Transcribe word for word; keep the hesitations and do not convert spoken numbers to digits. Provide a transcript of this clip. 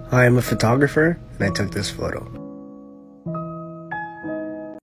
I am a photographer and I took this photo.